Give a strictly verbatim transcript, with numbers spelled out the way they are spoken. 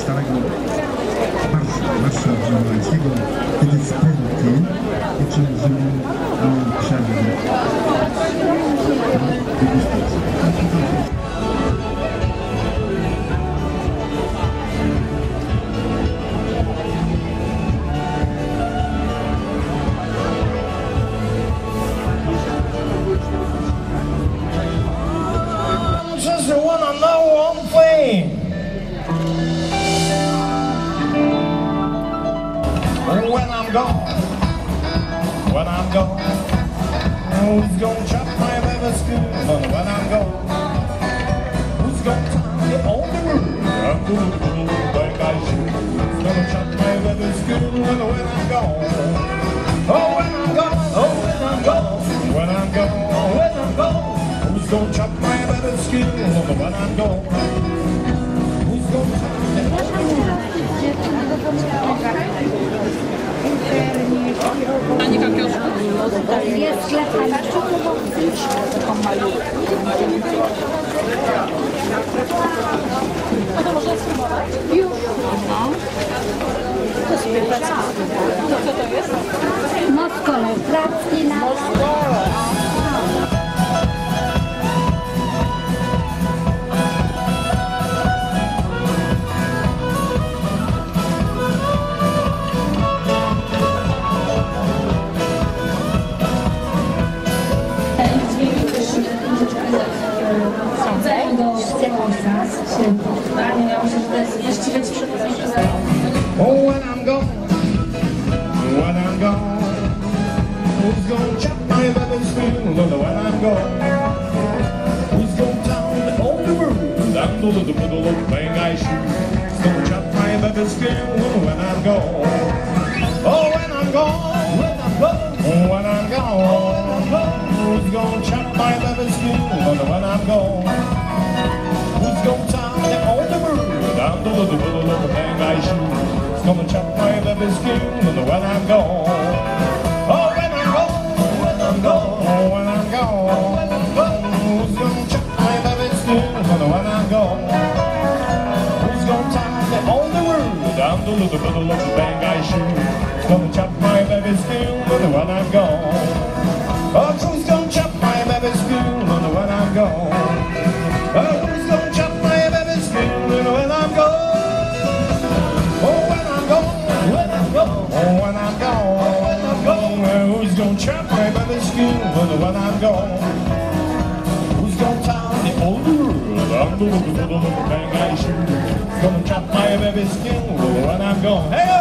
starego marszu, marsza żołnierskiego, kiedy spęty, po czym Rzym miał przerwę na degustację. Just wanna know one thing. When I'm gone, when I'm gone, who's gonna chop my baby's skin? When I'm gone, who's gonna tie the old room? I'm gonna do like I should. Who's gonna chop my baby's skin? When I'm gone, oh when I'm gone, oh when I'm gone, when I'm gone, when I'm gone. Who's gonna chop my baby's skin when I'm gone? Who's gonna chop my Pani Krakowska. Jest sklep, ale taką malutką. A to można spróbować? Już. No. To jest piętnaście. To co to jest? Moskole, krakowski na... Moskole. Oh, when I'm gone, when I'm gone, who's gonna chop my baby's skin when I'm gone? Who's gonna tell all the world down to the middle of the I shoot? Who's gonna chop my baby's skin when I'm gone? Oh, when I'm gone, when I'm gone, when I'm gone, who's gonna chop my baby's skin when I'm gone? Who's gonna tell all the world down to the middle of the I shoot? Gonna chop my baby's skin when I'm gone. Oh, when I'm gone, when I'm gone, oh, when I'm gone, when I'm gone. Who's gonna chop my baby's skin when I'm gone? Who's gonna tie all the world down to the middle of the bang I shoot? Who's gonna chop my baby's skin when I'm gone? Oh, who's gonna chop my baby's skin when I'm gone? Oh, who's gonna chop my baby's skin when I'm gone? Oh, when I'm gone, when I'm gone, oh, when I'm gone, when I'm gone, who's gonna chop my baby's skin when I'm gone? Who's gonna tie the old world down to the middle of the bang I shoot? Who's gonna chop my baby's skin when I'm gone? Hey!